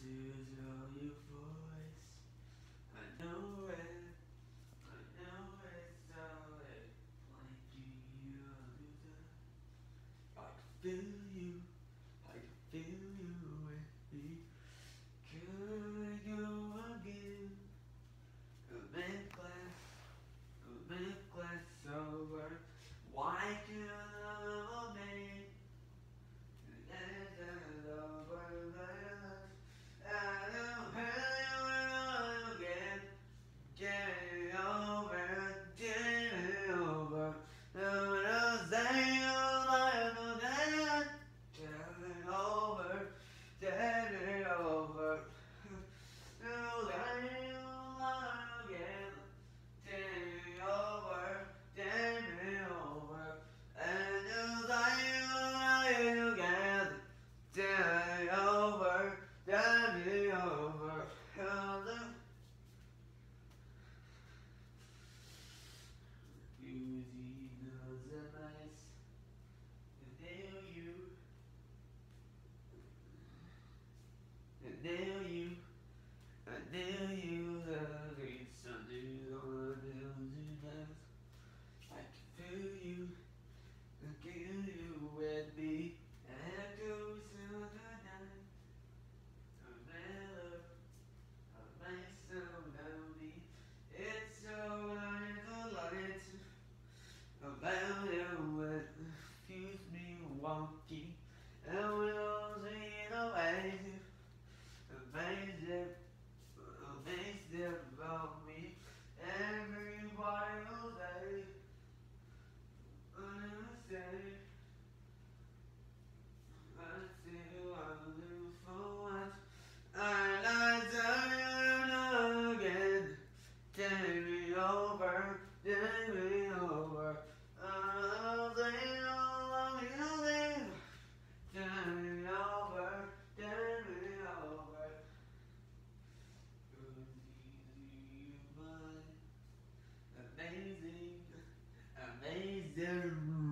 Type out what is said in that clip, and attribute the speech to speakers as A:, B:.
A: is all your voice. I know it, it's all it. Like you understand. I can feel you, I can feel you with me. Could I go again? A necklace over. Why can't I love me? I knew you love me, Sunday on a million nights. I can feel you, I feel you with me. Echoes of the night, a melody, a nice melody. It's so light, a melody that keeps me walking, and we'll see the way. Amazing, amazing about me. Everybody will say, I say, I live for what I turn again. Take me over, take me over. I'll say, oh, you live. Take me over, take me over. Amazing, amazing.